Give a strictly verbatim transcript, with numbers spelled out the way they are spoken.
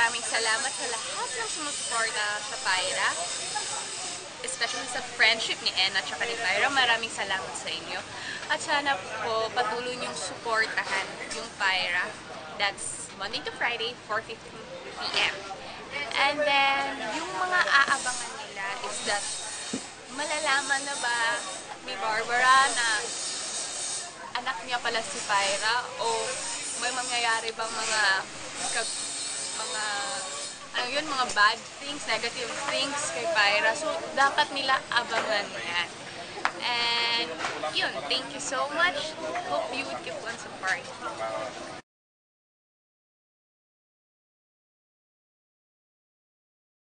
maraming salamat sa lahat ng sumusuporta sa Pyra. Especially sa friendship ni En at saka ni Pyra. Maraming salamat sa inyo. At sana po patuloy niyong suportahan yung Pyra. That's Monday to Friday, four fifteen p m And then, yung mga aabangan nila is that malalaman na ba ni Barbara na anak niya pala si Pyra o may mangyayari bang mga mga ano yun, mga bad things, negative things kay Pyra. So, dapat nila abangan yan. And, yun, thank you so much. Hope you would keep on supporting.